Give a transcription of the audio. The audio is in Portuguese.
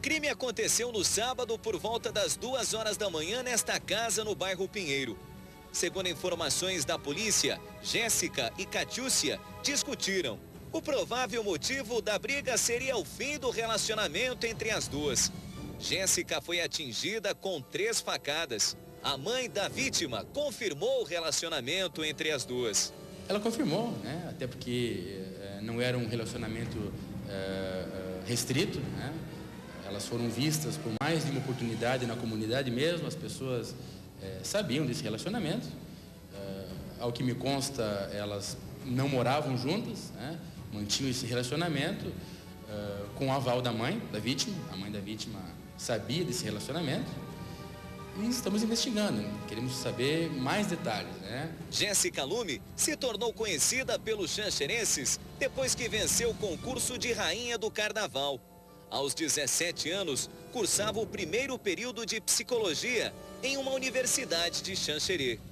crime aconteceu no sábado por volta das 2 horas da manhã nesta casa no bairro Pinheiro. Segundo informações da polícia, Jéssica e Catiúcia discutiram. O provável motivo da briga seria o fim do relacionamento entre as duas. Jéssica foi atingida com 3 facadas. A mãe da vítima confirmou o relacionamento entre as duas. Ela confirmou, né? Até porque não era um relacionamento restrito, né? Elas foram vistas por mais de uma oportunidade na comunidade mesmo, as pessoas sabiam desse relacionamento. Ao que me consta, elas não moravam juntas, né? Mantinham esse relacionamento com o aval da mãe da vítima. A mãe da vítima sabia desse relacionamento. E estamos investigando, queremos saber mais detalhes, né? Jéssica Lume se tornou conhecida pelos xanxerenses depois que venceu o concurso de Rainha do Carnaval. Aos 17 anos, cursava o primeiro período de psicologia em uma universidade de Xanxerê.